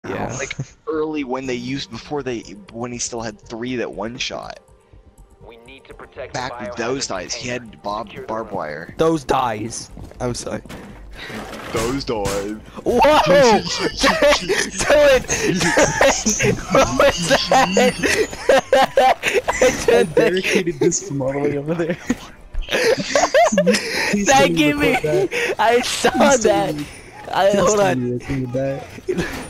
Yeah. Like early when when he still had 3 that one shot. We need to protect Back with those dice, he had barbed wire. Those dies. I'm sorry. Those dies. Whoa! Dylan! What was that? I barricaded this from all the way over there. That gave me. I saw that. Hold on. Please tell me that.